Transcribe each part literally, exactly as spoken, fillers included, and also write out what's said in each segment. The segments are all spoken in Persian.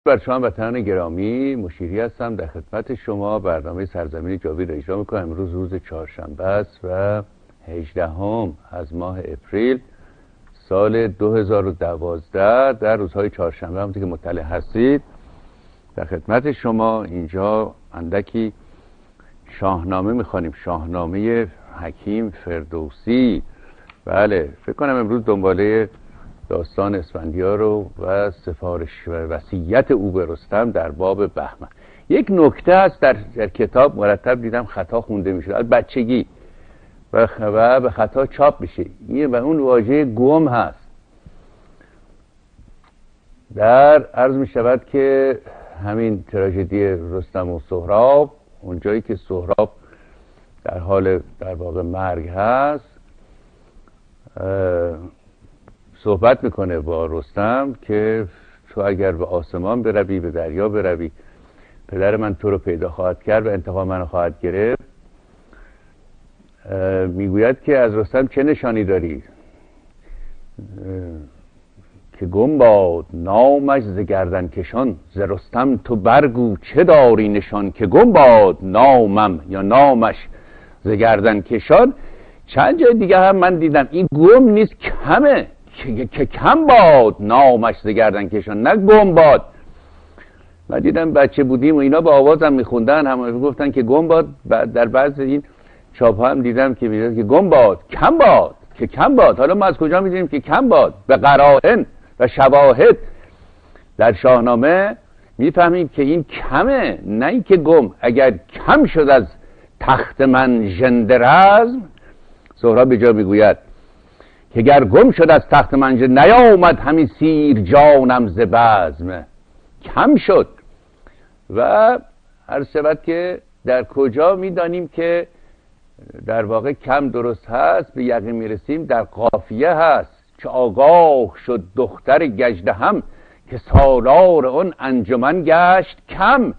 بر شما وطنان گرامی، مشیری هستم در خدمت شما. برنامه سرزمین جاوید را اجرا میکنم. امروز روز چهارشنبه است و هجدهم از ماه اپریل سال دو هزار و دوازده. در روزهای چهارشنبه همونطور که مطلع هستید در خدمت شما اینجا اندکی شاهنامه میخوانیم، شاهنامه حکیم فردوسی. بله، فکر کنم امروز دنباله داستان اسفندیار رو و سفارش و وصیت او به رستم در باب بهمن. یک نکته هست در, در کتاب مرتب دیدم خطا خونده میشه از بچگی و, و به خطا چاپ میشه این و اون واژه گم هست. در عرض میشود که همین تراژدی رستم و سهراب، اونجایی که سهراب در حال در واقع مرگ هست، صحبت میکنه با رستم که تو اگر به آسمان بروی، به دریا بروی، پدر من تو رو پیدا خواهد کرد و انتقام من خواهد گرفت. میگوید که از رستم چه نشانی داری؟ که گم باد نامش ز گردن کشان، ز رستم تو برگو چه داری نشان. که گم باد نامم یا نامش ز گردن کشان. چند جای دیگه هم من دیدم این گم نیست، کمه، که, که کم باد نامش ز گردن کشان، نه گم باد. من دیدم بچه بودیم و اینا با آوازم میخوندن، هم گفتن که گم باد. در بعض این چاپ ها هم دیدم که میگن که گم باد، کم باد، که کم باد. حالا ما از کجا میدونیم که کم باد؟ به قرائن و شواهد در شاهنامه میفهمیم که این کمه، نه این که گم. اگر کم شد از تخت من ژنده رزم، سهراب به جا میگوید که گر گم شد از تخت من ژنده، نیامد همی سیر جانم ز بزم. کم شد. و هر شود که در کجا میدانیم که در واقع کم درست هست، به یقین میرسیم در قافیه هست. چه آگاه شد دختر گژدهم، که سالار اون انجمن گشت کم.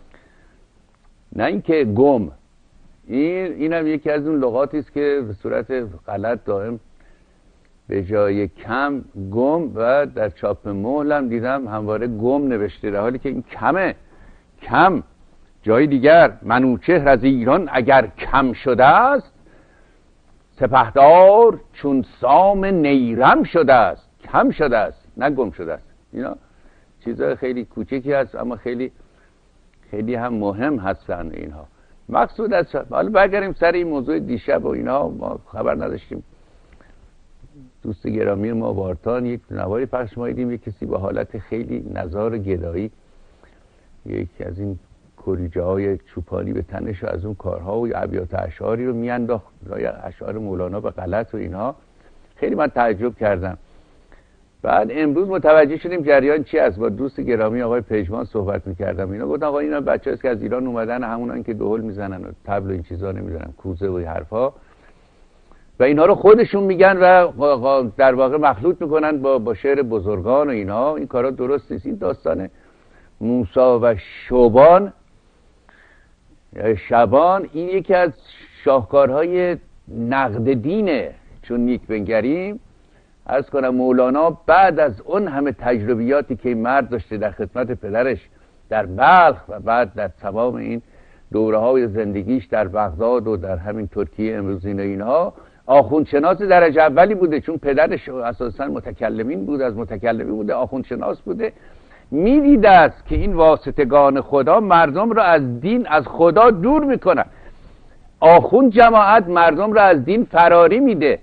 نه اینکه گم. این اینم یکی از اون لغاتی است که به صورت غلط دائم به جای کم گم، و در چاپ مهل هم دیدم همواره گم نوشته، در حالی که این کمه. کم. جای دیگر منوچهر از ایران اگر کم شده است، سپهدار چون سام نیرم شده است. کم شده است، نه گم شده است. اینا چیزهای خیلی کوچکی هست اما خیلی خیلی هم مهم هستن اینها. مقصود از حالا برگردیم سر این موضوع دیشب و اینا. ما خبر نداشتیم دوست گرامی ما وارتان یک نواری پخش مایدیم، یک کسی با حالت خیلی نزار گدایی یکی از این کلیجه های چوپانی به تنش و از اون کارها و ابیات اشعاری رو میانداخت، اشعار مولانا به غلط و اینها. خیلی من تعجب کردم. بعد امروز متوجه شدیم جریان چی است. با دوست گرامی آقای پژمان صحبت میکردم، اینا گفتن آقا اینا بچه‌ها که از ایران اومدن، همونان که دهل میزنن و طبل و این چیزا نمیدونم، کوزه و حرفا، و اینها رو خودشون میگن و در واقع مخلوط میکنن با با شعر بزرگان و اینها. این کارا درست نیست. این داستان موسی و شبان شبان این یکی از شاهکارهای نقد دینه. چون نیک بنگریم عرض کنم مولانا بعد از اون همه تجربیاتی که این مرد داشته در خدمت پدرش در بلخ و بعد در تمام این دوره های زندگیش در بغداد و در همین ترکیه امروز این اینها، آخوندشناس درجه اولی بوده، چون پدرش اساسا متکلمین بود، از متکلمین بوده، آخوندشناس بوده. میدیده است که این واسطگان خدا مردم را از دین، از خدا دور میکنن. آخوند جماعت مردم را از دین فراری میده.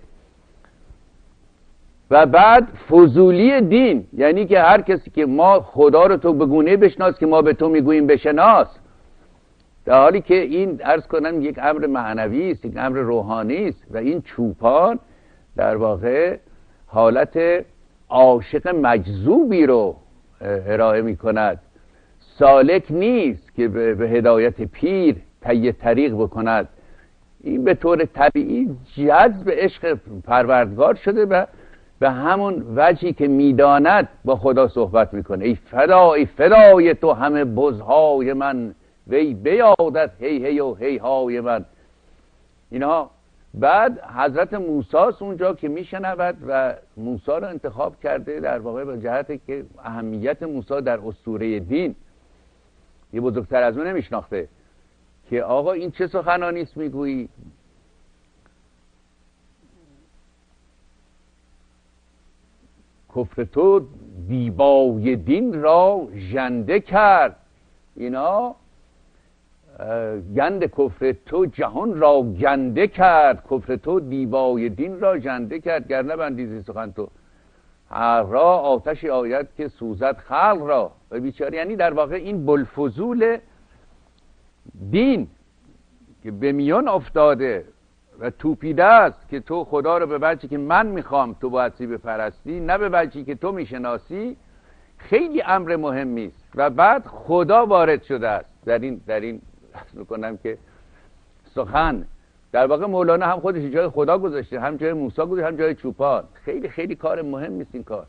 و بعد فضولی دین، یعنی که هر کسی که ما خدا رو تو بگونه بشناس که ما به تو میگوییم بشناس، در حالی که این عرض کنم یک امر معنوی است، یک امر روحانی است. و این چوپان در واقع حالت عاشق مجذوبی رو ارائه می کند. سالک نیست که به هدایت پیر طی طریق بکند. این به طور طبیعی جذب عشق پروردگار شده و به همون وجهی که میداند با خدا صحبت میکنه. ای فدا ای فدای تو همه بزهای من، وی بیادت هی هی و هی های من. اینها بعد حضرت موسی اونجا که میشنود و موسی رو انتخاب کرده در واقع به جهت که اهمیت موسی در اسطوره دین یه بزرگتر از اون نمیشناخته که آقا این چه سخنانی است میگویی؟ کفر تو دیبای دین را ژنده کرد. اینا گند کفر تو جهان را گنده کرد، کفر تو دیبای دین را ژنده کرد. گر نبندیزی سخن تو هر را آتشی آید که سوزد خلق را. و بیچاره یعنی در واقع این بلفضول دین که به میان افتاده و توپیده است که تو خدا رو به وجهی که من میخوام تو بایدی بپرستی، نه به وجهی که تو میشناسی، خیلی امر مهمی است. و بعد خدا وارد شده است در این در این اصلا کنم که سخن. در واقع مولانا هم خودش جای خدا گذاشته، هم جای موسی گذاشته، هم جای چوپان. خیلی خیلی کار مهم است این کار.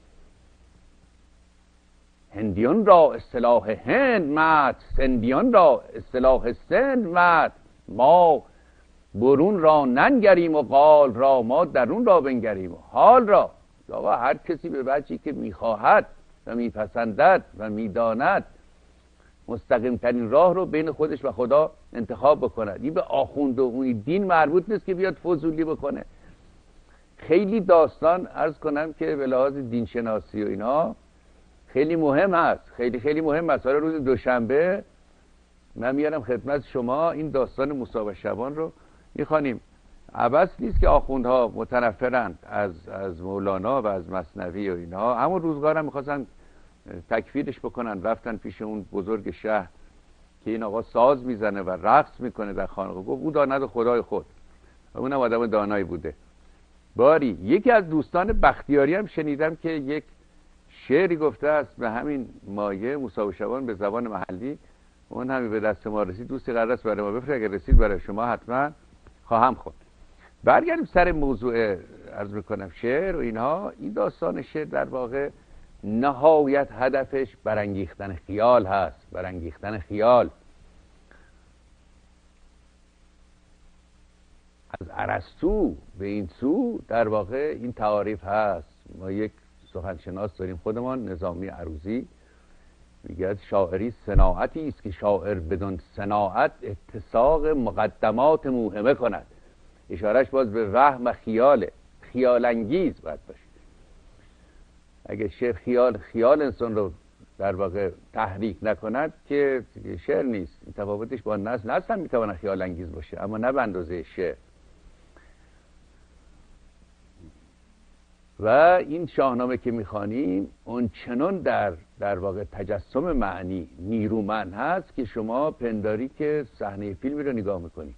هندیان را اصطلاح هند مد، سندیان را اصطلاح سند مد. ما برون را ننگریم و قال را، ما درون را بنگریم و حال را. آقا هر کسی به وجهی که میخواهد و میپسندد و میداند مستقیم ترین راه رو بین خودش و خدا انتخاب بکند. این به آخوند و اون دین مربوط نیست که بیاد فضولی بکنه. خیلی داستان عرض کنم که به لحاظ دین شناسی و اینا خیلی مهم هست، خیلی خیلی مهم است. حالا روز دوشنبه من میارم خدمت شما این داستان موسی و شبان رو میخوانیم. عبث نیست که آخوندها متنفرند از از مولانا و از مثنوی و اینها. همون روزگار هم میخواستن تکفیرش بکنن، رفتن پیش اون بزرگ شهر که این آقا ساز میزنه و رقص میکنه در خانقاه. گفت او داند خدای خود، و اونم آدم دانایی بوده. باری یکی از دوستان بختیاری هم شنیدم که یک شعری گفته است به همین مایه موسی و شبان به زبان محلی. اون همین به دست ما رسید، دوستی قرار است برای ما بفرست، اگر رسید برای شما حتما خواهم خواند. برگردیم سر موضوع عرض میکنم شعر و اینها. این داستان شعر در واقع نهایت هدفش برانگیختن خیال هست، برانگیختن خیال. از ارسطو به این سو در واقع این تعاریف هست. ما یک سخنشناس داریم خودمان، نظامی عروضی، میگه شاعری صناعتی است که شاعر بدون صناعت اتساق مقدمات موهمه کند. اشارهش باز به وهم و خیاله، خیال انگیز باید باشه. اگه شعر خیال خیال انسان رو در واقع تحریک نکند که شعر نیست. این تفاوتش با نثر، نثر هم میتونه خیال انگیز باشه اما نه به اندازه شعر. و این شاهنامه که میخوانیم اون چنان در در واقع تجسم معنی نیرومند هست که شما پنداری که صحنه فیلمی رو نگاه میکنی.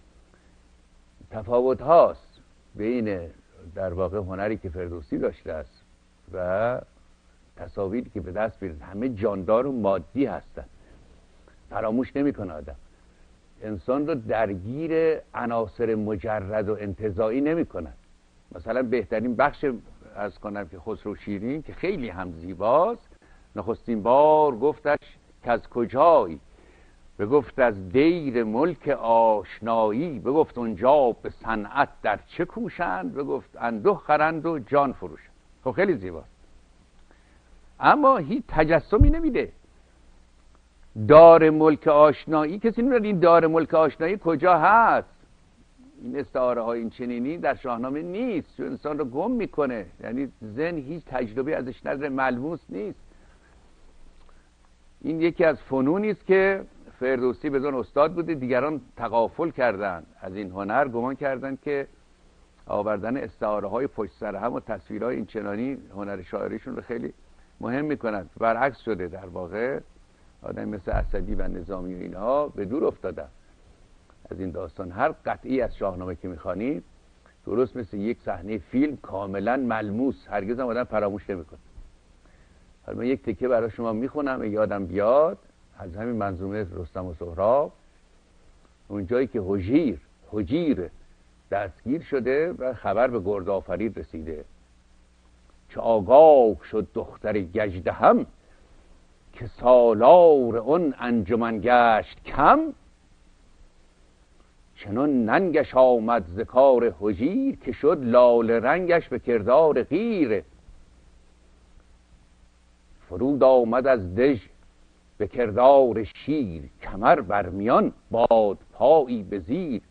تفاوت هاست بین در واقع هنری که فردوسی داشته است و تصاویری که به دست بیارید. همه جاندار و مادی هستن، فراموش نمیکنه آدم. انسان رو درگیر عناصر مجرد و انتزاعی نمیکنن. مثلا بهترین بخش از کنم که خسرو شیرین که خیلی هم زیباست، نخستین بار گفتش که از کجایی، بگفت از دیر ملک آشنایی، بگفت اونجا به صنعت در چه کوشند، بگفت انده خرند و جان فروشند. خب خیلی زیباست اما هیچ تجسمی نمیده. دار ملک آشنایی، کسی نمیدونه این دار ملک آشنایی کجا هست. این استعاره های این چنینی در شاهنامه نیست، چون انسان رو گم میکنه. یعنی ذهن هیچ تجربه ازش نداره، ملموس نیست. این یکی از فنونی است که فردوسی بدون استاد بوده، دیگران تغافل کردن از این هنر، گمان کردن که آوردن استعاره های پشت سر هم و تصویرهای این چنانی هنر شاعریشون رو خیلی مهم میکنند. برعکس شده در واقع. آدم مثل اسدی و نظامی و اینها به دور افتادن از این داستان. هر قطعی از شاهنامه که میخوانی درست مثل یک صحنه فیلم کاملا ملموس، هرگز هم آدم فراموش نمیکنه. حالا من یک تکه برای شما میخونم یادم بیاد از همین منظومه رستم و سهراب، اونجایی که هجیر هجیر دستگیر شده و خبر به گرد آفرید رسیده. چه آگاه شد دختر گژدهم، که سالار اون انجمن گشت کم. چنان ننگش آمد ز کار هجیر، که شد لاله رنگش به کردار قیر. فرود آمد از دژ به کردار شیر، کمر برمیان باد پایی به زیر.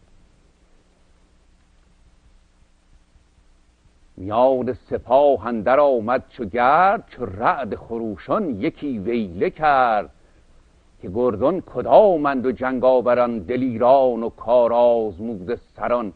میان سپاه اندر آمد چو گرد، چو رعد خروشان یکی ویله کرد. که گردان کدامند و جنگاوران، دلیران و کارآزموده سران.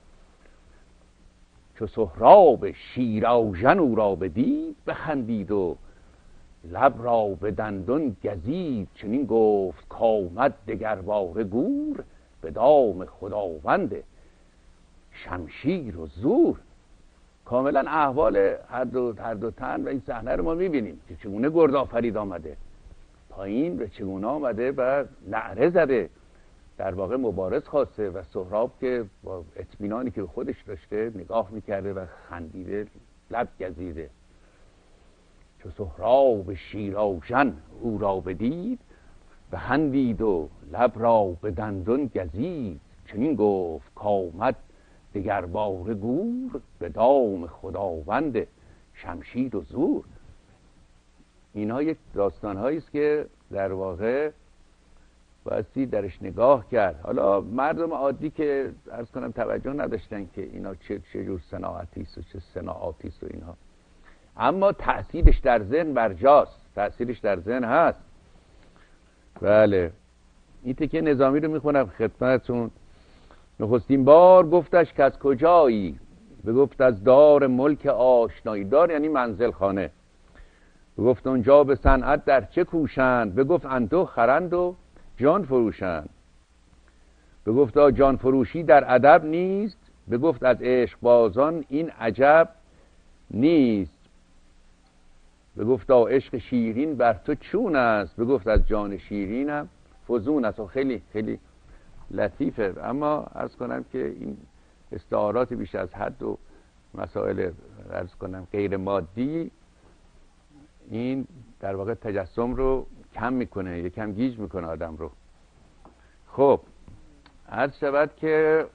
چو سهراب شیراوژن او را بدید، بخندید و لب را به دندان گزید. چنین گفت کآمد دگرباره گور، به دام خداوند شمشیر و زور. کاملا احوال هر دو, هر دو تن و این صحنه رو ما میبینیم که چگونه گرد آفرید آمده پایین و چگونه آمده و نعره زده، در واقع مبارز خواسته و سهراب که با اطمینانی که به خودش داشته نگاه میکرده و خندیده لب گزیده. چو سهراب شیراوژن او را بدید، بخندید و لب را به دندان گزید. چنین گفت کآمد دگرباره گور، به دام خداوند شمشیر و زور. اینها یک داستان هایی است که در واقع بایستی درش نگاه کرد. حالا مردم عادی که عرض کنم توجه نداشتن که اینا چه چه جور صناعتی است و چه صناعاتی است و اینها، اما تأثیرش در ذهن برجاست، تأثیرش در ذهن هست. بله این تکه نظامی رو میخونم خدمتتون. نخستین بار گفتش که از کجایی، بگفت از دار ملک آشنایی. دار یعنی منزل خانه. بگفت اونجا به صنعت در چه کوشند، بگفت اندوه خرند و جان فروشند. بگفت جان فروشی در ادب نیست، بگفت از عشق بازان این عجب نیست. بگفت عشق شیرین بر تو چون است، بگفت از جان شیرینم فزون است. و خیلی خیلی لطیفه، اما عرض کنم که این استعارات بیش از حد و مسائل عرض کنم غیر مادی این در واقع تجسم رو کم میکنه، یکم گیج میکنه آدم رو. خب عرض شود که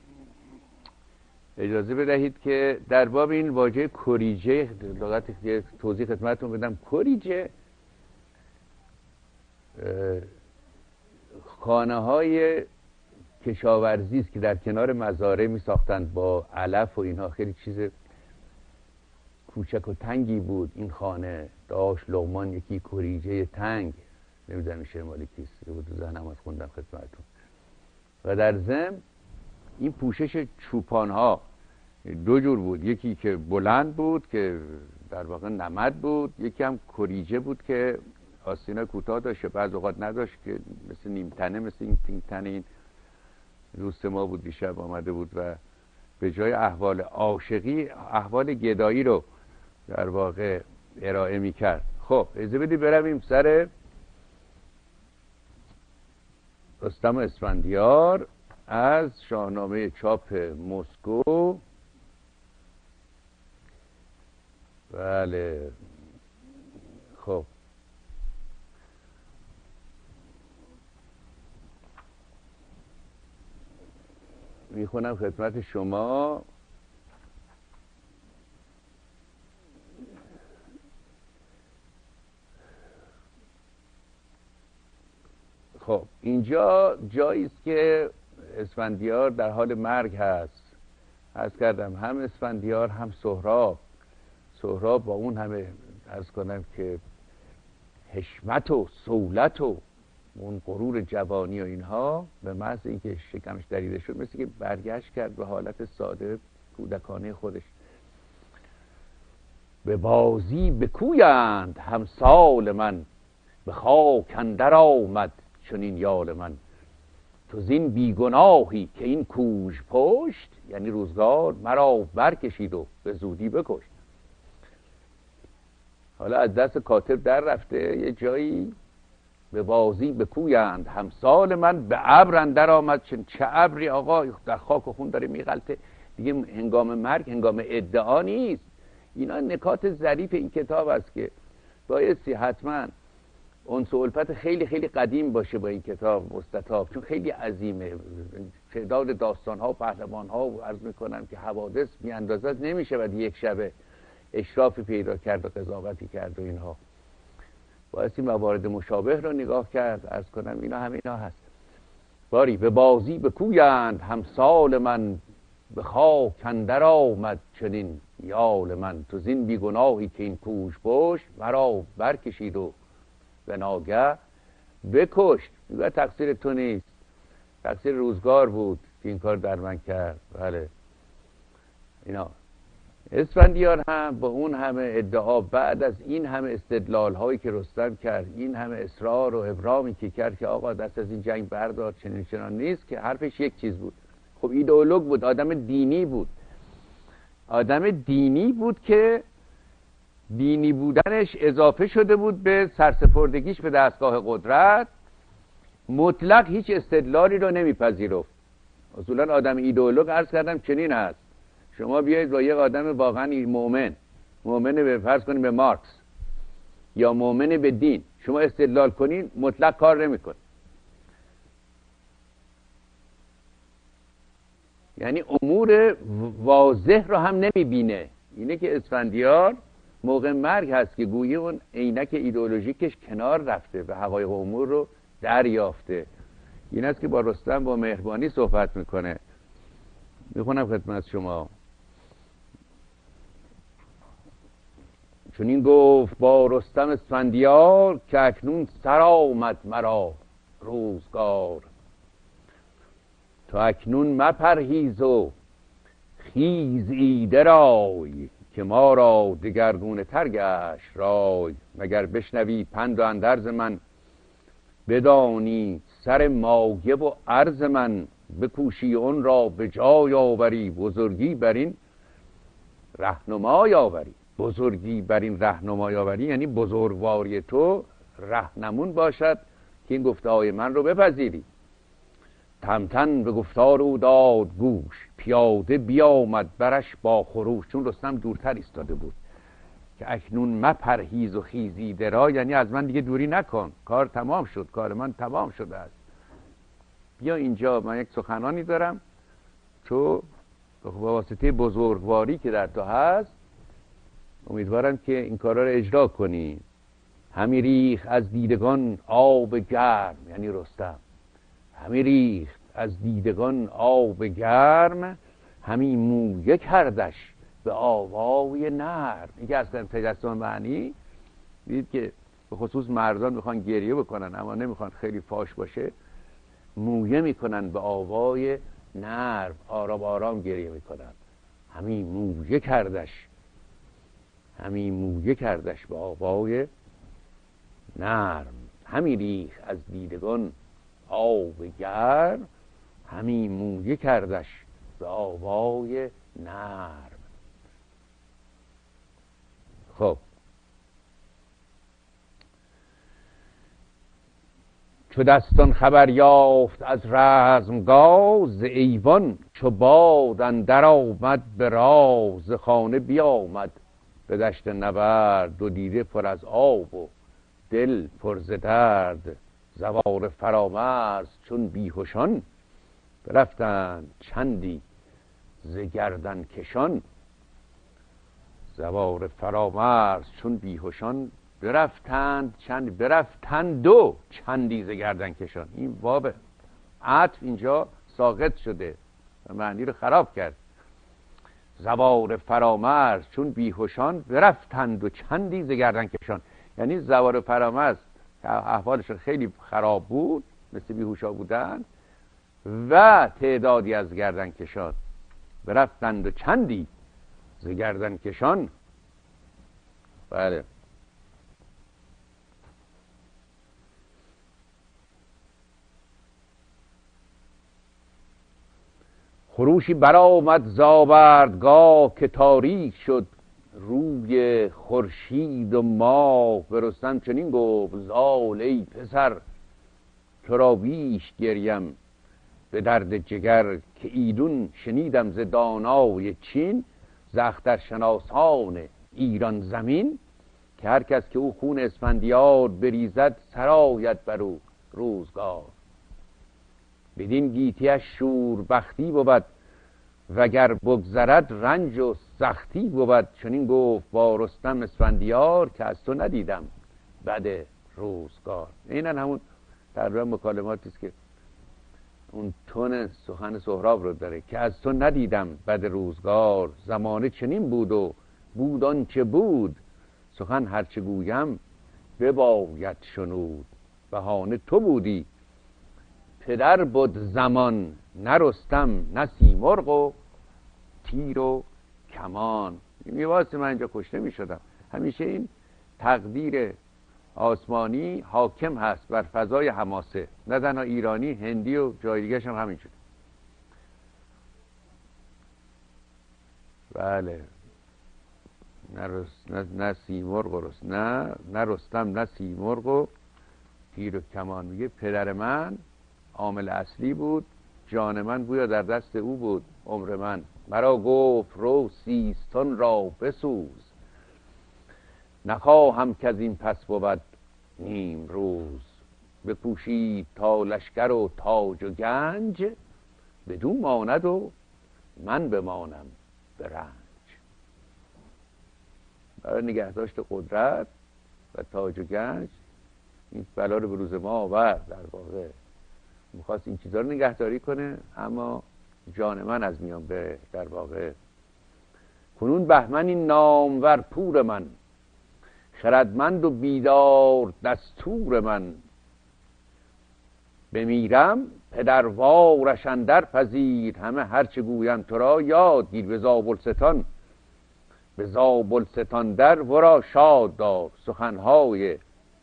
اجازه بدهید که در باب این واژه کوریجه لغت توضیح خدمتتون بدم. کوریجه خانه های کشاورزی است که در کنار مزارع می ساختند با علف و اینها. خیلی چیز کوچک و تنگی بود. این خانه داشت لقمان یکی کوریجه تنگ، نمیدونم شمالی کیست بود تو ذهنم از خوندم خدمتتون. و در ضمن این پوشش چوپان ها دو جور بود، یکی که بلند بود که در واقع نمد بود، یکی هم کوریجه بود که آستینای کوتاه داشت، بعض اوقات نداشت که مثل نیم تنه، مثل این تین تنه این دوست ما بود دیشب آمده بود و به جای احوال عاشقی احوال گدایی رو در واقع ارائه می کرد. خب اجازه بدید برویم سر رستم اسفندیار از شاهنامه چاپ مسکو. بله خب میخونم خدمت شما. خب اینجا جایی است که اسفندیار در حال مرگ هست. عرض کردم هم اسفندیار هم سهراب. سهراب با اون همه عرض کنم که حشمت و سولت و اون غرور جوانی و اینها، به محض اینکه شکمش دریده شد مثل که برگشت کرد به حالت ساده کودکانه خودش. به بازی بکویند همسال من، به خاک اندر آمد چنین یال من. تو زین بیگناهی که این کوژ پشت، یعنی روزگار مرا برکشید و به زودی بکشت. حالا از دست کاتب در رفته یه جایی. به بازی بکویند همسال من، به ابر اندر آمد. چه ابری آقا در خاک و خون داره میغلطه دیگه. هنگام مرگ هنگام ادعا نیست. اینا نکات ظریف این کتاب است که بایستی حتما انس و الفت خیلی خیلی قدیم باشه با این کتاب مستطاب، چون خیلی عظیمه. تعداد داستان ها و پهلوان ها و عرض میکنم که حوادث میاندازد نمیشه و یک شبه اشرافی پیدا کرد و قضاوتی کرد و اینها. بایستی موارد مشابه رو نگاه کرد. عرض کنم اینا همینا هست. باری به بازی بکویند همسال من، به خاک اندر آمد چنین یال من. تو زین بیگناهی که این کوش پشت، مرا برکشید و به ناگه بکشت. میگه تقصیر تو نیست، تقصیر روزگار بود که این کار در من کرد. بله اینا اسفندیار هم با اون همه ادعا، بعد از این همه استدلال هایی که رستم کرد، این همه اصرار و ابرامی که کرد که آقا دست از این جنگ بردار، چنین چنان نیست، که حرفش یک چیز بود. خب ایدئولوگ بود، آدم دینی بود، آدم دینی بود که دینی بودنش اضافه شده بود به سرسپردگیش به دستگاه قدرت. مطلق هیچ استدلالی رو نمیپذیرفت. اصولا آدم ایدئولوگ عرض کردم چنین هست. شما بیایید با یک آدم واقعا مؤمن، مؤمن به فرض کنید به مارکس یا مؤمن به دین، شما استدلال کنین مطلق کار نمیکنه. یعنی امور واضح رو هم نمیبینه. اینه که اسفندیار موقع مرگ هست که گویی اون عینک ایدئولوژیکش کنار رفته و حقایق امور رو دریافته. این است که با رستم با مهربانی صحبت میکنه. میخونم خدمت شما. چون این گفت با رستم اسفندیار، که اکنون سر آمد مرا روزگار. تو اکنون مپرهیز و خیز ایده رای، که ما را دگرگونه تر گشت رای. مگر بشنوی پند و اندرز من، بدانی سر مایه و عرض من. بکوشی اون را به جای آوری، بزرگی بر این رهنمای آوری. بزرگی بر این رهنمای آوری یعنی بزرگواری تو رهنمون باشد که این گفته‌های من رو بپذیری. تمتن به گفتار او داد گوش، پیاده بیامد برش با خروش. چون رستم دورتر ایستاده بود که اکنون مپرهیز و خیزی درا، یعنی از من دیگه دوری نکن، کار تمام شد، کار من تمام شده است. بیا اینجا، من یک سخنانی دارم، تو به واسطه بزرگواری که در تو هست امیدوارم که این کارا رو اجرا کنی. همی ریخت از دیدگان آب گرم، یعنی رستم همی ریخت از دیدگان آب گرم. همی مویه کردش به آوای نرم. این که اصلا تجسم معنی دید که به خصوص مردان میخوان گریه بکنن اما نمیخوان خیلی فاش باشه، مویه میکنن به آوای نرم، آرام آرام گریه میکنن. همی مویه کردش همی مویه کردش به آوای نرم. همی ریخ از دیدگان آب گرم، همی مویه کردش به آوای نرم. خب چو دستان خبر یافت از رزمگاه، ز ایوان چو باد اندر آمد به راز. ز خانه بیامد به دشت نبرد، دو دیده پر از آب و دل پر ز درد. زوار فرامرز چون بیهوشان، برفتند چندی ز گردن کشان. زوار فرامرز چون بیهوشان، برفتند چند برفتند دو چندی ز گردن کشان. این باب عطف اینجا ساقط شده و معنی رو خراب کرد. زوار فرامرز چون بیهوشان، برفتند و چندی ز گردن کشان. یعنی زوار فرامرز احوالشون خیلی خراب بود، مثل بیهوشا بودن، و تعدادی از گردن کشان برفتند و چندی ز گردن کشان. بله خروشی برآمد زاوردگاه، که تاریک شد روی خورشید و ماه. به رستم چنین گفت زال ای پسر، تو را بیش گریم به درد جگر. که ایدون شنیدم ز دانای چین، ز اخترشناسان ایران زمین. که هر کس که او خون اسفندیار بریزد سرآید بر او روزگار. بدین گیتیش شور بختی بود وگر بگذرد رنج و سختی بود. چنین گفت با رستم اسفندیار که از تو ندیدم بد روزگار. اینن همون تقریبا مکالماتی است که اون تون سخن سهراب رو داره که از تو ندیدم بد روزگار. زمانه چنین بود و بود آنچه بود سخن هرچه گویم بباید شنود. بهانه تو بودی پدر بود زمان نه رستم نه سیمرغ و تیر و کمان. میواسه من اینجا کشته می شدم. همیشه این تقدیر آسمانی حاکم هست بر فضای حماسه، نه تنها ایرانی، هندی و جای دیگه هم همینجوری. بله نه, رس... نه... نه سیمرغ و رس... نه نه رستم نه سیمرغ و تیر و کمان. میگه پدر من عامل اصلی بود، جان من گویا در دست او بود. عمر من مرا گفت رو سیستان را بسوز نخواهم که از این پس بود نیم روز. بکوشید تا لشکر و تاج و گنج بدون ماند و من بمانم به رنج. برای نگهداشت قدرت و تاج و گنج این بلا رو به روز ما آورد. در واقع میخواست این چیزا رو نگهداری کنه اما جان من از میان بره. در واقع کنون بهمن این نامور پور من خردمند و بیدار دستور من. بمیرم پدر وارش اندر پذیر همه هرچه گویم تو را یاد گیر. به زابلستان به زابلستان در ورا شاد دار سخنهای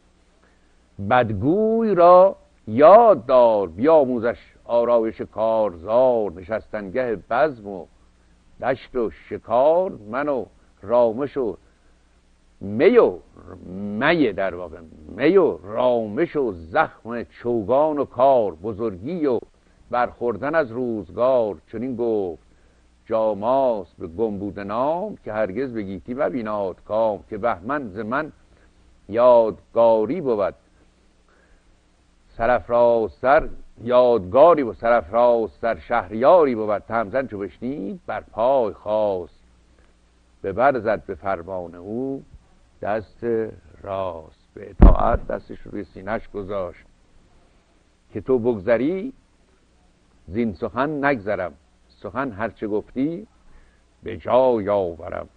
بدگوی را یاد دار. بیاموزش آرایش کارزار نشستنگه بزم و دشت و شکار. من و رامش و می و می در واقع می و رامش و زخم چوگان و کار. بزرگی و برخوردن از روزگار چنین گفت جاماس به گنبوده نام که هرگز به گیتی مبیناد کام. که بهمن ز من یادگاری بود سرافراز سر یادگاری و سرافراز سر شهریاری بود. تهمتن چو بشنید بر پای خواست به بر زد به فرمان او دست راست. به اطاعت دستش رو روی سینه‌اش گذاشت که تو بگذری زین سخن نگذرم. سخن هرچه گفتی به جای آورم.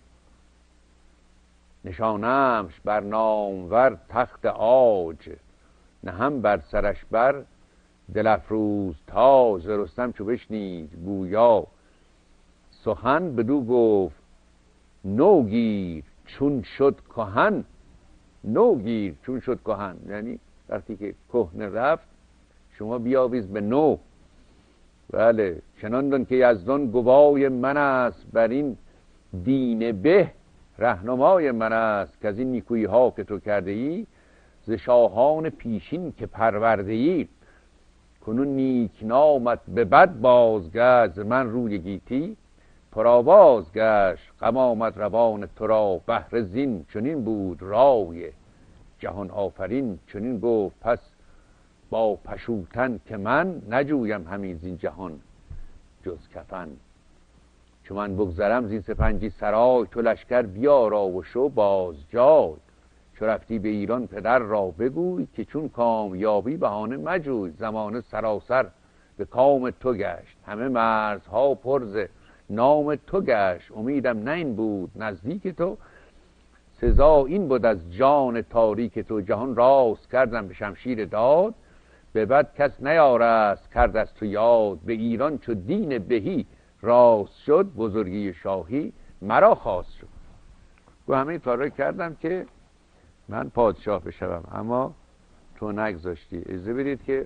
نشانمش بر نامور تخت عاج نه هم بر سرش بر دل افروز تاج. رستم چو بشنید گویا سخن بدو گفت نوگیر چون شد کهن. نوگیر چون شد کهن یعنی وقتی که کهنه رفت شما بیاویز به نو. بله چنان دان که یزدان گوای من است بر این دین به رهنمای من است. که از این نیکویی ها که تو کرده ای ز شاهان پیشین که پرورده ای. کنون نیک نامت به بد بازگشت من روی گیتی پرآواز گشت. غم آمد روان تو را بهر زین چنین بود رای جهان آفرین. چنین گفت پس با پشوتن که من نجویم همین زین جهان جز کفن. چون من بگذرم زین سپنجی سرای تو لشکر بیارا و شو باز جای. چو رفتی به ایران پدر را بگوی که چون کامیابی بهانه مجوی. زمانه سراسر به کام تو گشت همه مرزها پرز نام تو گشت. امیدم نه این بود نزدیک تو سزا این بود از جان تاریک تو. جهان راست کردم به شمشیر داد به بد کس نیارست کرد از تو یاد. به ایران چو دین بهی راست شد بزرگی شاهی مرا خواست شد. گو همه کارا کردم که من پادشاه بشوم اما تو نگذاشتی. اجازه بدید که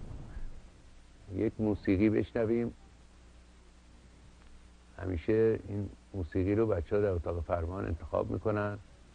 یک موسیقی بشنویم. همیشه این موسیقی رو بچه ها در اتاق فرمان انتخاب میکنن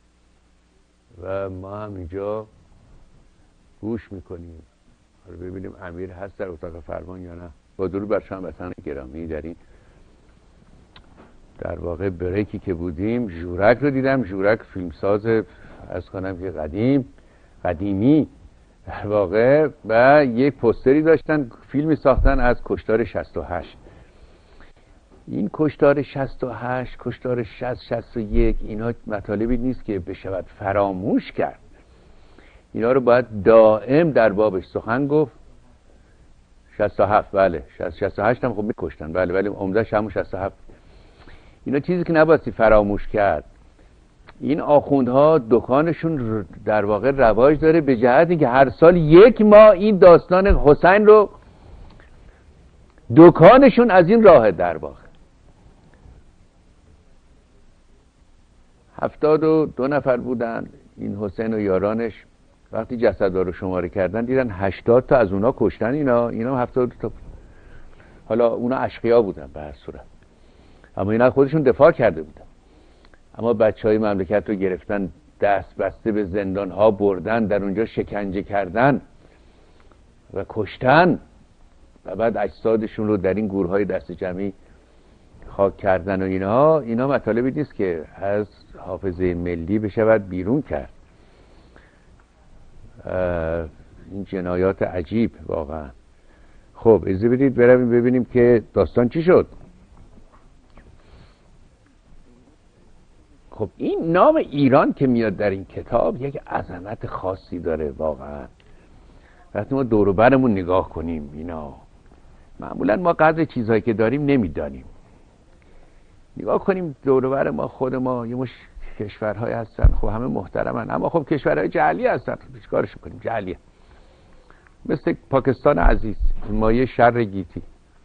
و ما هم اینجا گوش میکنیم. حالا ببینیم امیر هست در اتاق فرمان یا نه. با درود بر شما وطن گرامی در این در واقع بریکی که بودیم ژورک رو دیدم. ژورک فیلمساز از کنم که قدیم قدیمی در واقع، و یک پوستری داشتن فیلمی ساختن از کشتار شصت و هشت. این کشتار شصت و هشت، کشتار شصت شصت و یک، اینا مطالبی نیست که بشود فراموش کرد. اینا رو باید دائم در بابش سخن گفت. شصت و هفت بله، شصت و هشت هم خب میکشتن بله، ولی عمده‌اش همون شصت و هفت. اینا چیزی که نبایستی فراموش کرد. این آخوندها دکانشون در واقع رواج داره به جهتی که هر سال یک ماه این داستان حسین رو دکانشون از این راه در واقع. هفتاد و دو نفر بودن این حسین و یارانش. وقتی جسدها رو شماره کردن دیدن هشتاد تا از اونا کشتن. اینا اینا هفتاد و دو تا. حالا اونا اشقیا بودن به هر صورت، اما اینا خودشون دفاع کرده بودن. اما بچه های مملکت رو گرفتن، دست بسته به زندان ها بردن، در اونجا شکنجه کردن و کشتن و بعد اجسادشون رو در این گورهای های دست جمعی خاک کردن. و اینا اینا مطالبی نیست که از حافظه ملی بشود بیرون کرد. این جنایات عجیب واقعا. خب اجازه بدید برویم ببینیم که داستان چی شد. خب این نام ایران که میاد در این کتاب یک عظمت خاصی داره واقعا. وقتی ما دور و برمون نگاه کنیم اینا، معمولا ما قدر چیزهایی که داریم نمیدانیم. نگاه کنیم دور و بر ما، خود ما یه مش کشورهای هستن خب همه محترمن، اما خب کشورهای جعلی هستن، چیکارش کنیم؟ جعلیه. مثل پاکستان عزیز، مایه شر گیتی،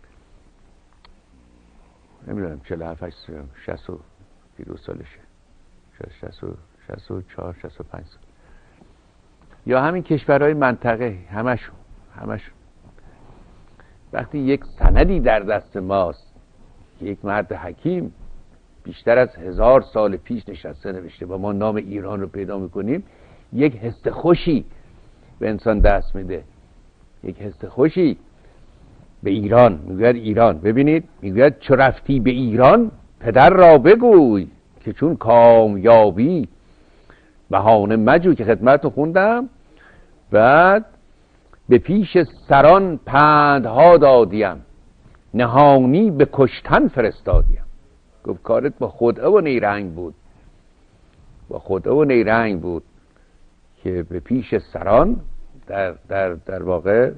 نمیدونم چهل و هفت شصت و دو سالشه، شصت و چهار شصت و پنج سال. یا همین کشورهای منطقه، همشون همشون وقتی یک سندی در دست ماست، یک مرد حکیم بیشتر از هزار سال پیش نشسته نوشته و ما نام ایران رو پیدا میکنیم، یک حس خوشی به انسان دست میده. یک حس خوشی به ایران. میگوید ایران، ببینید میگوید چو رفتی به ایران پدر را بگوی که چون کامیابی بهانه مجو، که خدمت رو خوندم. بعد به پیش سران پندها دادیم، نهانی به کشتن فرستادیم. گفت کارت با خدعه و نیرنگ بود، با خدعه و نیرنگ بود که به پیش سران در, در, در واقع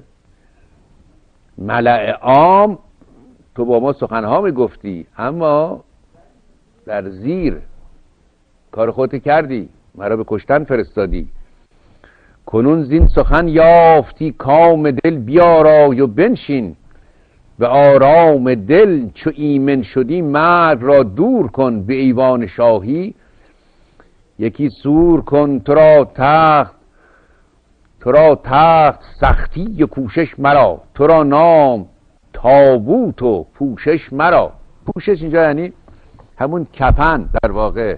ملأ عام تو با ما سخنها میگفتی، اما در زیر کار خودت کردی، مرا به کشتن فرستادی. کنون زین سخن یافتی کام دل، بیارای و بنشین به آرام دل. چو ایمن شدی مرگ را دور کن، به ایوان شاهی یکی سور کن. تو را تخت تو را تخت سختی و کوشش مرا، تو را نام تابوت و پوشش مرا. پوشش اینجا یعنی همون کفن در واقع.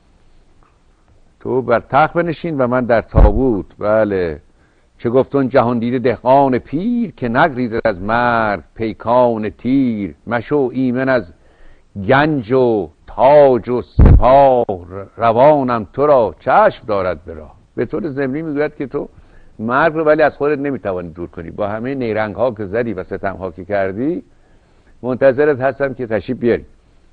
تو بر تخت بنشین و من در تابوت. بله. چه گفتون جهان دیده دهقان پیر، که نگریزد از مرگ پیکان تیر. مشو ایمن از گنج و تاج و سپاه، روانم تو را چشم دارد برا. به طور ضمنی میگوید که تو مرگ رو ولی از خودت نمیتوانی دور کنی. با همه نیرنگ ها که زدی و ستم ها که کردی، منتظرت هستم که تشریف بیاری.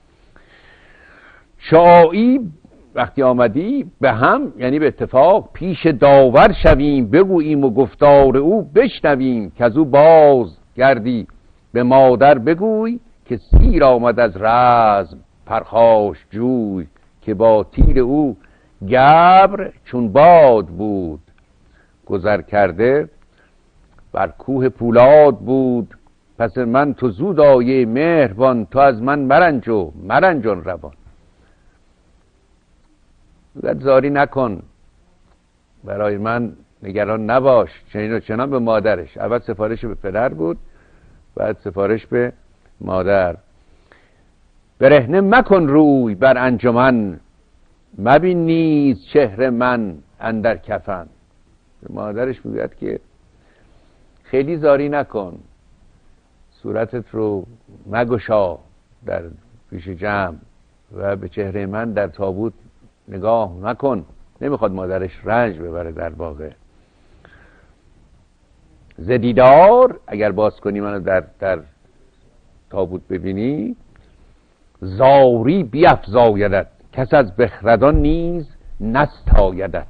شایی وقتی آمدی به هم، یعنی به اتفاق، پیش داور شویم، بگوییم و گفتار او بشنویم. که از او باز گردی به مادر بگوی، که سیر آمد از رزم پرخاش جوی. که با تیر او گبر چون باد بود، گذر کرده بر کوه پولاد بود. پس من تو زود آیه مهربان، تو از من مرنج و مرنجان روان. زاری نکن، برای من نگران نباش. چنین و چنان به مادرش. اول سفارش به پدر بود، بعد سفارش به مادر. برهنه مکن روی بر انجمن، مبین نیز چهره من اندر کفن. به مادرش میگوید که خیلی زاری نکن، صورتت رو مگشا در پیش جمع و به چهره من در تابوت نگاه نکن. نمیخواد مادرش رنج ببره در واقع. ز دیدار اگر باز کنی منو در در تابوت ببینی، زاری بیفزایدت کس از بخردان نیز نستایدت.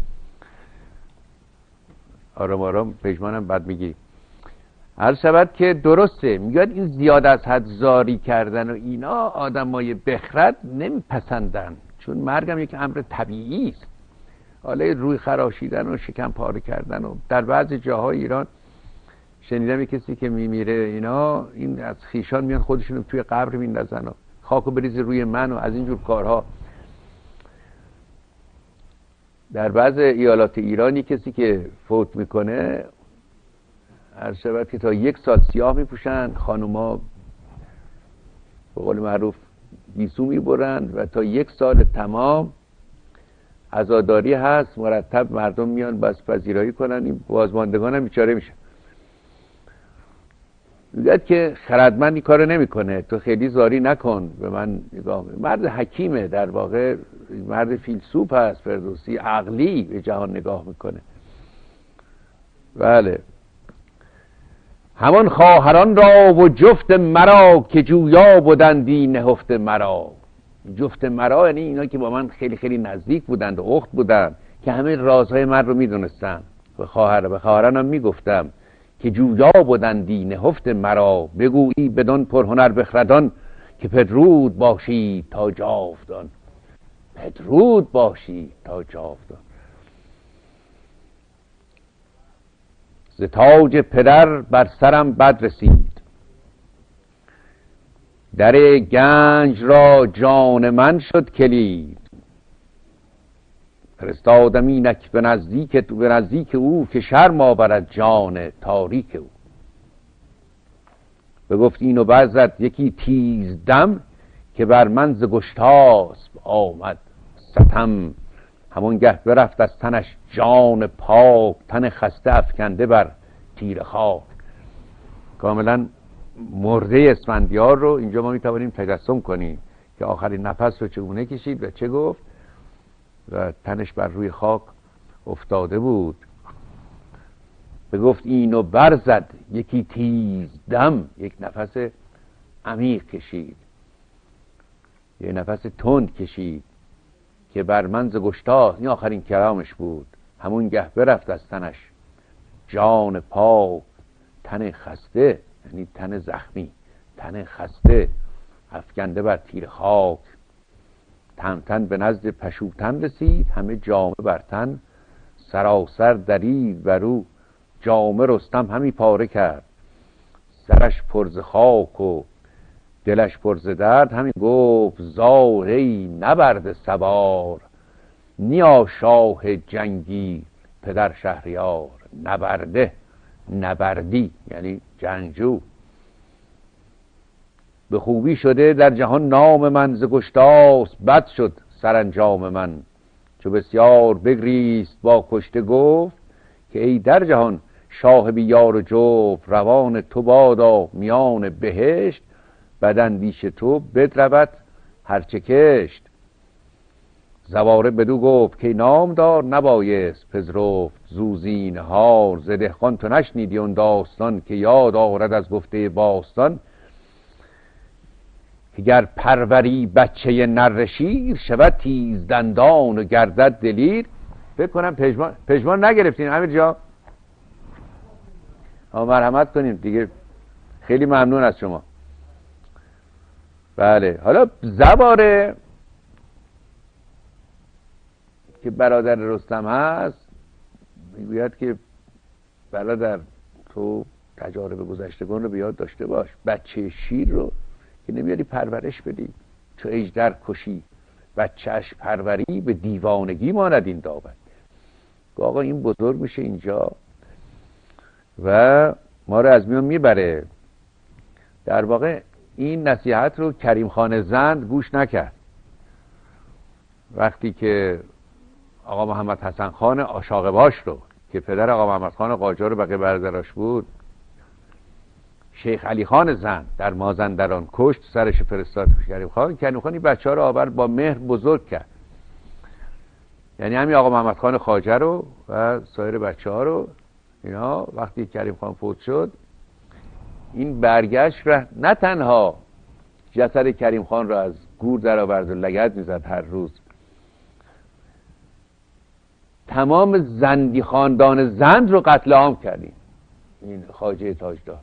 آرام آرام پژمانم بعد میگی. هر شود که درسته، میگوید این زیاد از حد زاری کردن و اینا آدمای بخرد نمیپسندن، چون مرگم یک امر طبیعی است. حالا روی خراشیدن و شکم پاره کردن و در بعضی جاهای ایران شنیدم یک کسی که میمیره اینا، این از خیشان میان خودشونو توی قبر میندازن و خاکو بریز روی من و از اینجور کارها. در بعض ایالات ایرانی کسی که فوت میکنه عرض شود که تا یک سال سیاه میپوشن، خانوما به قول معروف گیسو میبرن و تا یک سال تمام عزاداری هست، مرتب مردم میان بس پذیرایی کنن. این بازماندگان هم بیچاره میشن. میگه که خردمند این کارو نمیکنه، تو خیلی زاری نکن به من نگاه. مرد حکیمه در واقع، مرد فیلسوف هست، فردوسی عقلی به جهان نگاه میکنه. بله. همان خواهران را و جفت مرا که جویا بودندی نهفت مرا. جفت مرا یعنی اینا که با من خیلی خیلی نزدیک بودند و اخت بودند که همه رازهای من رو میدونستن. به خواهر به خواهرانم میگفتم که جویا بودندی نهفت مرا، بگویی بدان پرهنر بخردان که پدرود باشی تا جاودان. پدرود باشی تا جاودان. ز تاج پدر بر سرم بد رسید، در گنج را جان من شد کلید. فرستادم اینک به نزدیک به نزدیک او که شرم آورد جان تاریک او. بگفت اینو برزد یکی تیز دم که بر من ز گشتاسپ آمد ستم. همانگه برفت از تنش جان پاک، تن خسته افکنده بر تیر خاک. کاملا مرده اسفندیار رو اینجا ما میتوانیم تجسم کنیم که آخرین نفس رو چگونه کشید و چه گفت و تنش بر روی خاک افتاده بود. بگفت اینو برزد یکی تیز دم، یک نفس عمیق کشید، یک نفس تند کشید که بر من ز گشتاسپ، این آخرین کلامش بود، همون گه برفت از تنش جان پاک، تن خسته یعنی تن زخمی، تن خسته افکنده بر تیر خاک. تهمتن به نزد پشوتن رسید، همه جامه بر تن سراسر درید بر او. جامه رستم همی پاره کرد، سرش پر ز خاک و دلش پر ز درد. همین گفت زار ای نبرد سوار، نیا شاه جنگی پدر شهریار. نبرده نبردی یعنی جنگجو. به خوبی شده در جهان نام من، ز گشتاسپ بد شد سرانجام من. چو بسیار بگریست با کشته گفت، که ای در جهان شاه بی یار و جفت. روان تو بادا میان بهشت، بداندیش تو بدرود هرچه کشت. زواره بدو گفت که نام دار، نبایست پذرفت زوزین هار. ز دهقان تو نشنیدی اون داستان، که یاد آرد از گفته باستان. که گر پروری بچه نر شیر، شود تیز دندان و گردد دلیر. فکر کنم پژمان پژمان نگرفتین امیر جان؟ مرحمت کنیم دیگه، خیلی ممنون از شما. بله. حالا زواره که برادر رستم هست میگوید که برادر تو تجارب گذشتگان رو به یاد داشته باش، بچه شیر رو که نمیاری پرورش بدی، چو اژدر کشی بچهش پروری، به دیوانگی ماند این داود. آقا این بزرگ میشه اینجا و ما رو از میان میبره. در واقع این نصیحت رو کریم خان زند گوش نکرد. وقتی که آقا محمد حسن خان آشاقباش رو که پدر آقا محمد خان قاجار و بقیه برادراش بود شیخ علی خان زند در مازندران کشت، سرش فرستاد کریم خان. کریم خان این بچه ها رو آورد با مهر بزرگ کرد، یعنی همین آقا محمد خان خواجه رو و سایر بچه ها رو. اینا وقتی کریم خان فوت شد این برگشت و نه تنها جسد کریم خان رو از گور در آورد و لگد میزد هر روز، تمام زندی خاندان زند رو قتل عام کردیم. این خواجه تاجدار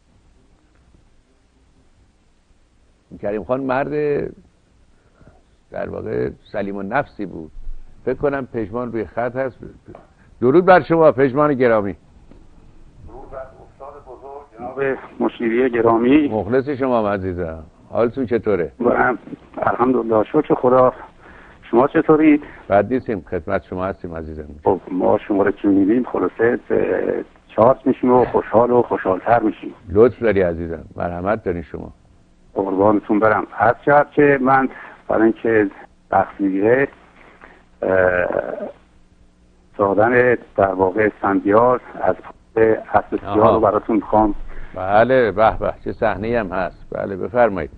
کریم خان مرد در واقع سلیم النفسی بود. فکر کنم پژمان روی خط هست. درود بر شما پژمان گرامی. درود بر استاد بزرگ جناب مشیری گرامی. مخلص شما عزیزم. حالتون چطوره؟ الحمدلله شکر خدا. شما چطورید؟ بد نیستیم، خدمت شما هستیم عزیزم. خب ما شما رو که می‌بینیم خلاصه چارت میشیم و خوشحال و خوشحال‌تر میشیم. لطف داری عزیزم، مرحمت دارین شما. قربانتون برم. هر چقدر که من برای اینکه بخشیه سادن در واقع سندیار از اصل سیاه رو براتون میخوام. بله به به چه صحنه‌ای هم هست. بله بفرمایید.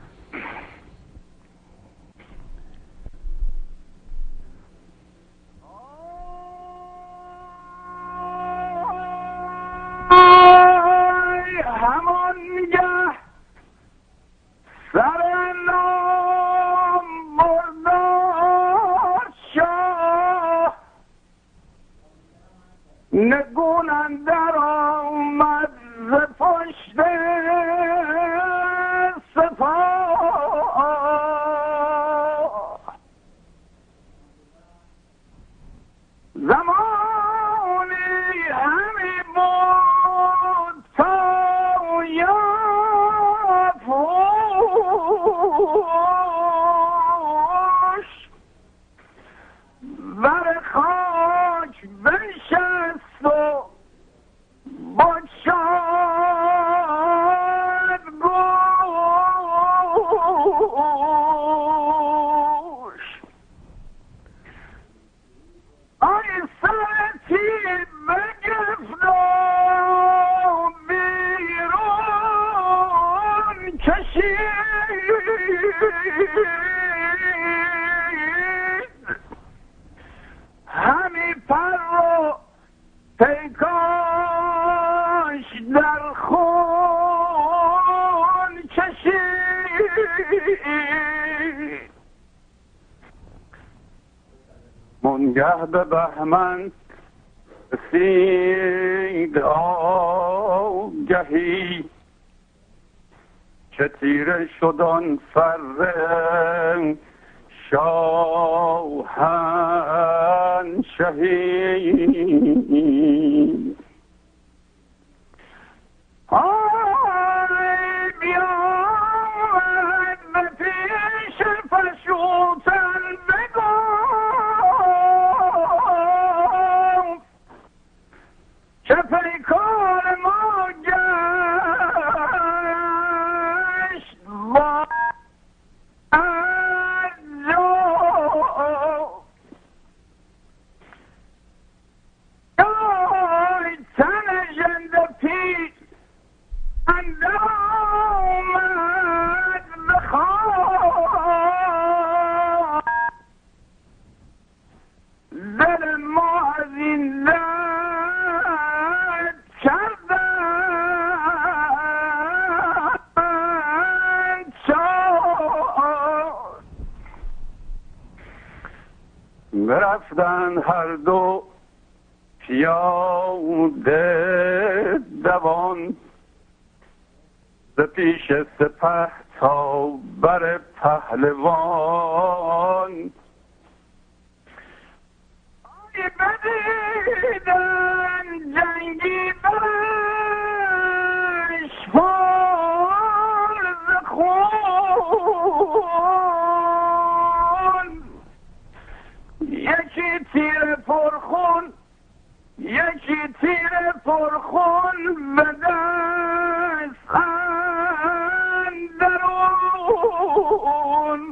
نگون اندر آمد ز پشت سپاه، زمانی همی بود تا یافوش بر خاک بنشست و با شاد گوش آی سرتی بگرفت و بیرون کشید، همی پر و پیکاش در خون کشید. منگه به بهمن رسید آگهی که تیره شد آن فر شاهنشهی. آی بیامد به پیش پشوتن بگفت که پیکار ما گشت با برفتن هر دو پیاده دوان ز پیش سپه تا بر پهلوان. آی بدیدن جنگی برش پر ز خون، یکی تیر پرخون یکی تیر پرخون به دست اندرون،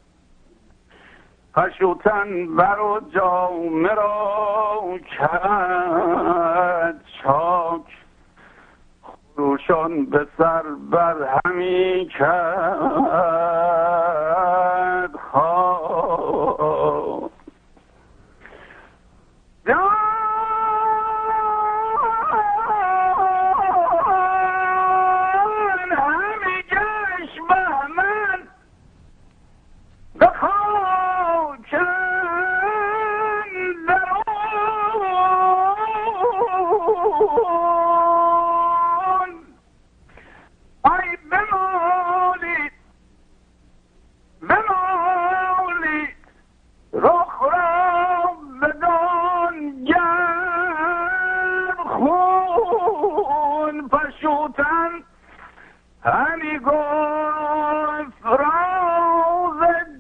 پشوتن بر و جامه را کرد چاک روشان به سر بر همی کرد خواه همی گفت راز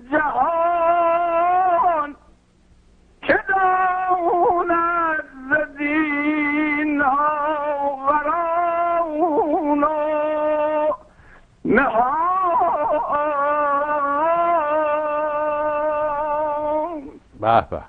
جهان که داند ز دین آوران و نهان. به به،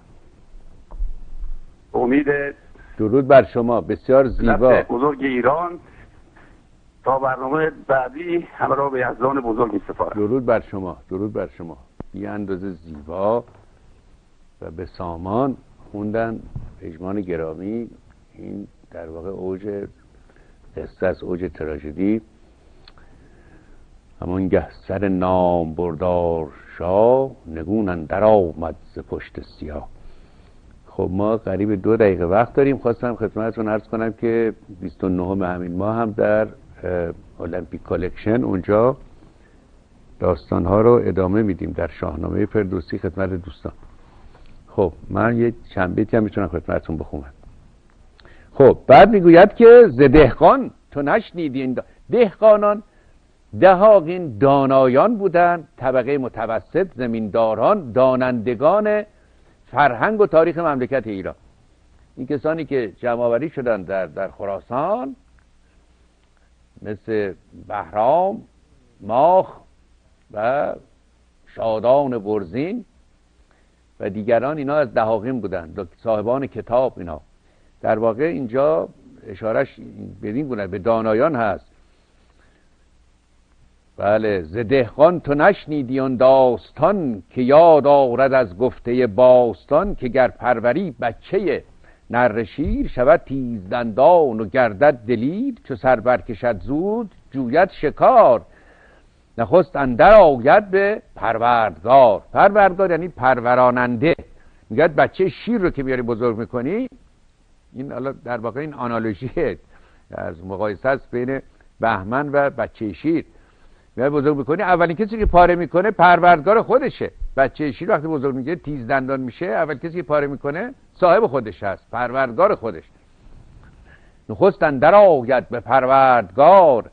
امید درود بر شما، بسیار زیبا. بزرگ ایران تا برنامه بعدی همراه به یزدان بزرگ می‌سپارم. درود بر شما، درود بر شما. بی اندازه زیبا و به سامان خوندن پژمان گرامی. این در واقع اوج قصه است، اوج تراژدی. همانگه سر نام بردار شاه نگون اندر آمد ز پشت سیاه. خب ما قریب دو دقیقه وقت داریم. خواستم خدمتتون عرض کنم که بیست و نهم همین ماه هم در المپیک کالکشن اونجا داستانها رو ادامه میدیم در شاهنامه فردوسی خدمت دوستان. خب من یه چند بیتی هم میتونم خدمتتون بخونم. خب بعد میگوید که ز دهقان تو نشنیدی این دا... دهقانان دهاقین دانایان بودن، طبقه متوسط، زمینداران، دانندگان فرهنگ و تاریخ مملکت ایران. این کسانی که جمع‌آوری شدن در در خراسان مثل بهرام، ماخ و شادان برزین و دیگران، اینا از دهاقین بودند، صاحبان کتاب. اینا در واقع اینجا اشارش بدین گونه به دانایان هست. بله، ز دهقان تو نشنیدی آن داستان که یاد آرد از گفته باستان که گر پروری بچه نره شیر شود تیز دندان و گردد دلیر چو سر برکشد زود جوید شکار نخست اندر آید به پروردگار. پروردگار یعنی پروراننده. میگه بچه شیر رو که میاری بزرگ میکنی، این حالا در واقع این آنالوژیه از مقایسه است بین بهمن و بچه شیر. میای بزرگ میکنی، اولین کسی که پاره میکنه پروردگار خودشه. بچه شیر وقتی بزرگ میشه تیز دندان میشه، اول کسی که پاره میکنه صاحب خودش هست، پروردگار خودش. نخست اندر آید به پروردگار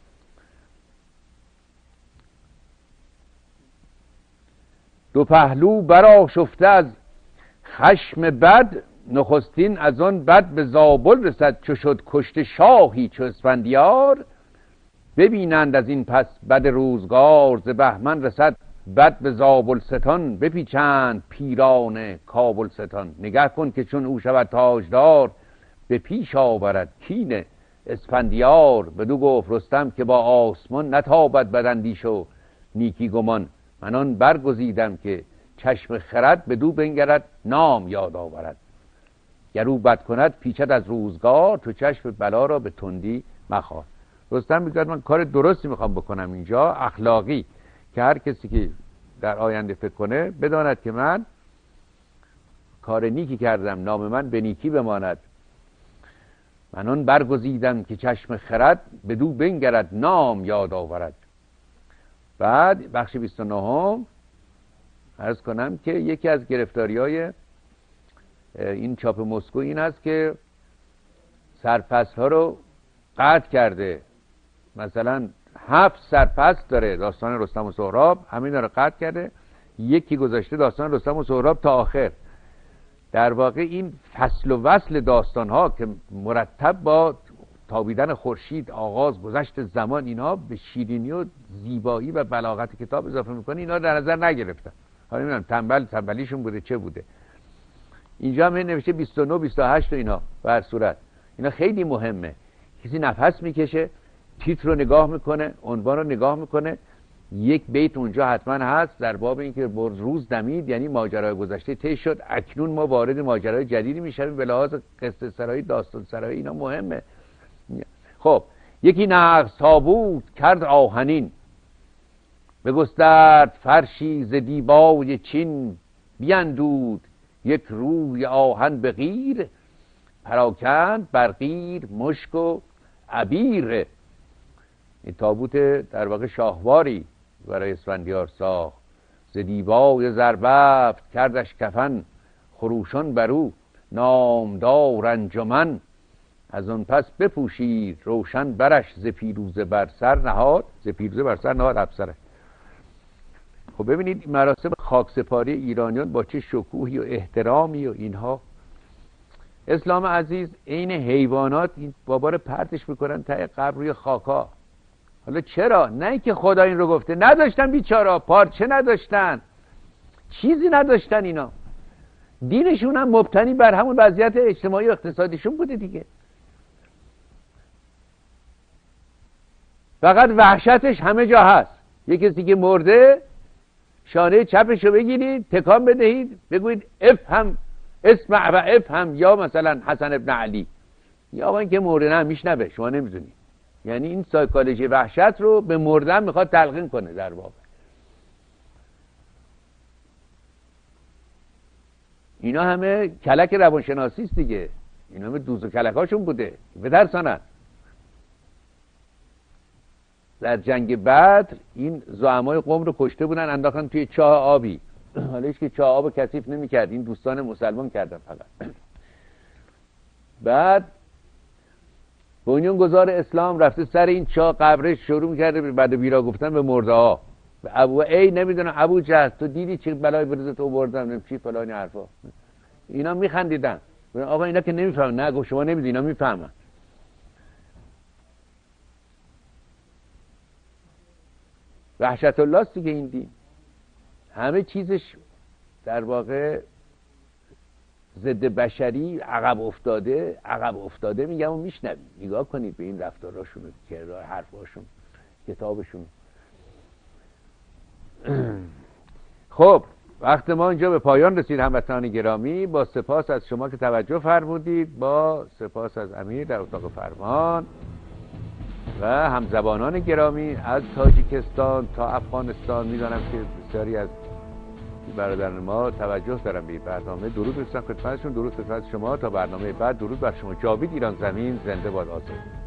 دو پهلو برآشفته از خشم بد نخستین از آن بد به زابل رسد چو شد کشته شاهی چو اسفندیار ببینند از این پس بد روزگار ز بهمن رسد بد به زابل ستان بپیچند پیران کابل ستان. نگه کن که چون او شود تاجدار به پیش آورد کین اسفندیار. بدو گفت رستم که با آسمان نتابد بداندیش و نیکی گمان من آن برگزیدم که چشم خرد بدو بنگرد نام یاد آورد. گر او بد کند پیچد از روزگار تو چشم بلا را به تندی مخواه. رستم میگه من کار درستی میخوام بکنم اینجا، اخلاقی، که هر کسی که در آینده فکر کنه بداند که من کار نیکی کردم، نام من به نیکی بماند. من آن برگزیدم که چشم خرد بدو بنگرد نام یاد آورد. بعد بخش بیست و نه عرض کنم که یکی از گرفتاری‌های این چاپ مسکو این است که سرپست ها رو قطع کرده. مثلا هفت سرپست داره داستان رستم و سهراب، همین رو قطع کرده، یکی گذاشته داستان رستم و سهراب تا آخر. در واقع این فصل و وصل داستان ها که مرتب با تابیدن خورشید آغاز گذشت زمان، اینا به شیرینی و زیبایی و بلاغت کتاب اضافه میکنه، اینا در نظر نگرفتن. حالا نمیدونم تنبل تنبلیشون بوده چه بوده. اینجا هم نوشته بیست و نه بیست و هشت و اینا. به هر صورت اینا خیلی مهمه. کسی نفس میکشه تیتر رو نگاه میکنه، عنوان رو نگاه میکنه، یک بیت اونجا حتما هست در باب اینکه روز دمید، یعنی ماجرای گذشته طی شد، اکنون ما وارد ماجرای جدیدی میشیم به لحاظ قصه سرایی، داستان سرایی، اینا مهمه. خب یکی نغز تابوت کرد آهنین، بگسترد فرشی ز دیبای چین، بیندود یک روی آهن به قیر، پراکند بر قیر مشک و عبیر. این تابوت در واقع شاهواری برای اسفندیار ساخت، ز دیبای زربفت کردش کفن، خروشان برو نامدار انجمن، از آن پس بپوشید روشن برش، ز پیروزه بر سر نهاد، ز پیروزه بر سر نهاد افسره. خب ببینید مراسم خاکسپاری ایرانیان با چه شکوهی و احترامی و اینها. اسلام عزیز عین حیوانات این بابا رو پرتش میکنن ته قبر روی خاکا. حالا چرا؟ نه که خدا این رو گفته، نداشتن بیچارا، پارچه نداشتن، چیزی نداشتن، اینا دینشون هم مبتنی بر همون وضعیت اجتماعی و اقتصادیشون بوده دیگه. فقط وحشتش همه جا هست. یه کسی که مرده شانه چپشو بگیرید تکان بدهید بگویید افهم اسمع و افهم، یا مثلا حسن ابن علی، یا آقا این که مرده نه میشنوه شما نمیدونی. یعنی این سایکولوژی وحشت رو به مردن میخواد تلقین کنه در واقع. اینا همه کلک روانشناسی است دیگه، اینا همه دوز و کلکاشون بوده بترسانن. در جنگ بدر این زعمای قوم رو کشته بودن، انداختن توی چاه آبی. حالا هیچ که چاه آب کثیف نمی‌کرد، این دوستان مسلمان کردن فقط. بعد بنیانگذار اسلام رفته سر این چاه قبرش شروع می‌کرده بعد بیرا گفتن به مرده ها. ابو ای نمیدونم ابو جهل تو دیدی چه بلای برزت آوردم نمیدونم چی فلان حرفا. اینا میخندیدن. آقا اینا که نمیفهمن. نه گفت شما نمیدونی، اینا میفهمن. وحشت الله است دیگه این دین. همه چیزش در واقع ضد بشری، عقب افتاده. عقب افتاده میگم و میشنوید، نگاه کنید به این رفتاراشون، کردار حرفاشون، کتابشون. خب وقت ما اینجا به پایان رسید هموطنان گرامی. با سپاس از شما که توجه فرمودید، با سپاس از امیر در اتاق فرمان و همزبانان گرامی از تاجیکستان تا افغانستان. میدانم که بسیاری از برادران ما توجه دارن به برنامه. درود برسونم خدمتشون. درود خدمت شما. تا برنامه بعد، درود بر شما. جاوید ایران زمین زنده باد آزاد.